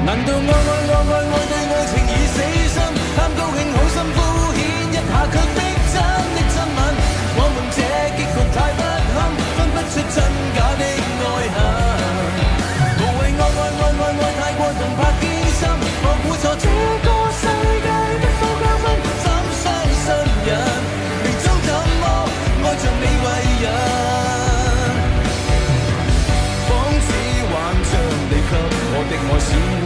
难道愛對愛情已死心？貪高興好心敷衍一下，卻逼真的親吻。我們這結局太不堪，分不出真假的愛恨。無謂愛太過動魄驚心，我估錯這個世界的副教訓，怎相信人？明早怎麼愛着你為人？仿似幻象地給我的愛閃。